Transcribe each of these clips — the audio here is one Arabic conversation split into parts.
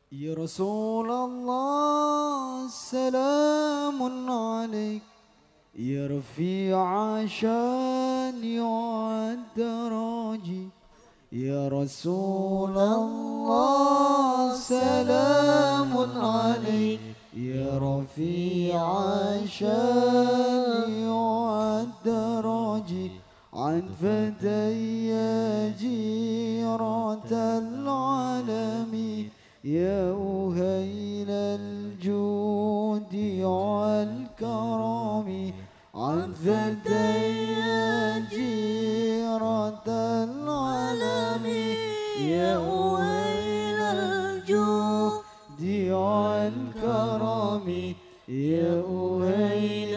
يا رسول الله سلام عليك يا رفيع شاني والدراجي يا رسول الله سلام عليك يا رفيع شاني والدراجي عن فتي جيرة العالمين يا أهيل الجود والكرم عن فتي جيرة العالمين يا أهيل الجود والكرم يا أهيل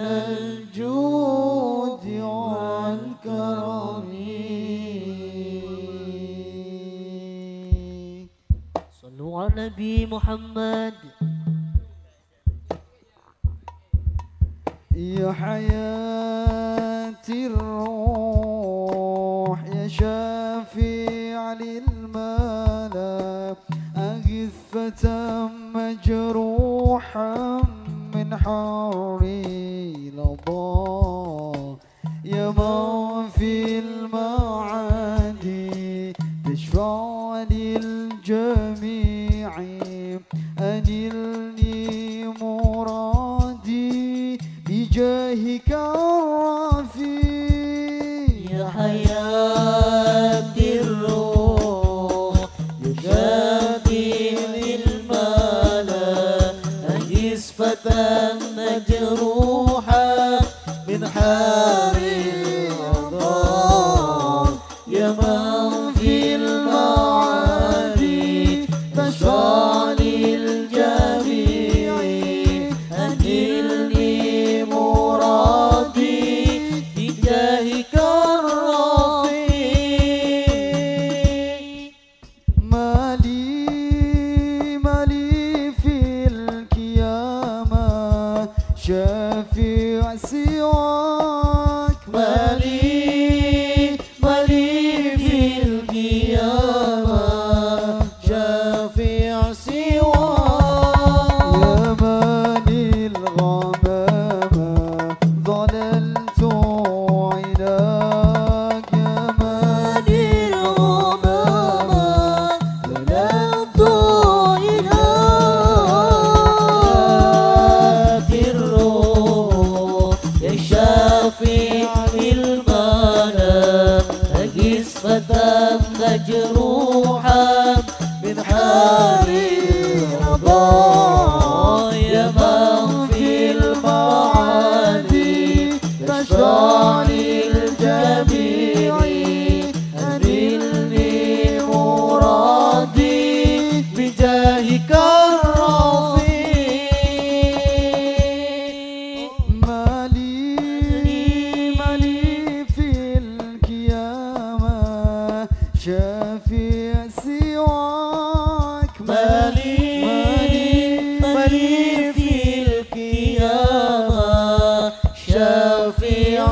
الجود والكرم. صلوا على النبي محمد. يا حياة الروح يا شافع للملا أغث فتى مجروحا من حر لظى يا من في المعادي تشفع للجميع أنلني مرادي بجاهك الرفيع. يا حياة الروح يا شافي للملا أجس فتى مجروحا من حار الرضا يا من في المعادي تشفع للجميع أنلني مرادي بجاهك الرفيع. مالي في القيامة شافع سواك مالي في القيامة شافع سواك يا ماني الغمامة ظللت علاك يا ماني الغمامة ظللت علاك الروح يا شافع المنى أجس فتى مجروحا من حار الرضا يا من في المعادي تشفع للجميع أنلني مرادي بجاهك الرفيع. مالي في القيامة شافع سواك مالي في القيامة شافع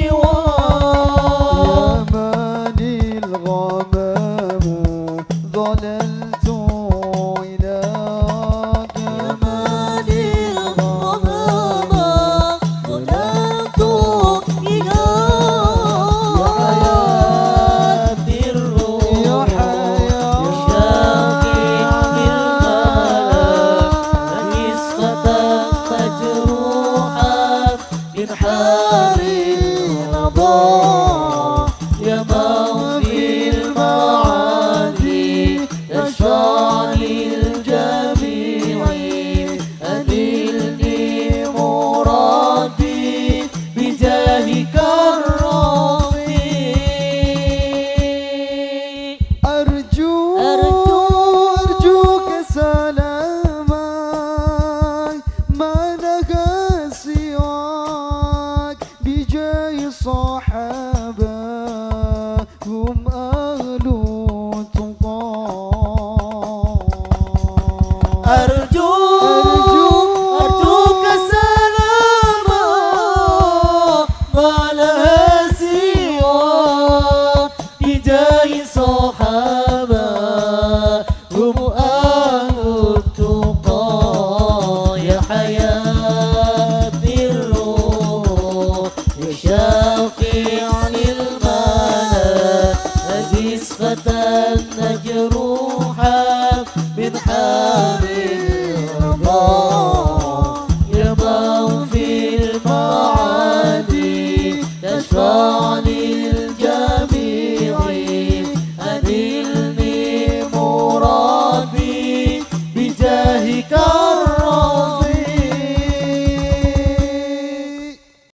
سواك يا ماني الغمامة ظللت علاك يا مالي الغمامة ظللت إليك. يا حياة الروح يا حياة يا شافي للملا أجس فتى مجروحا من حار الرضا يا من في المعادي تشفع للجميع أنلني مرادي بجاهك الرفيع. أرجوك سلامك ما لك سواك بجاي صحابة هم أهل تقى. أرجوك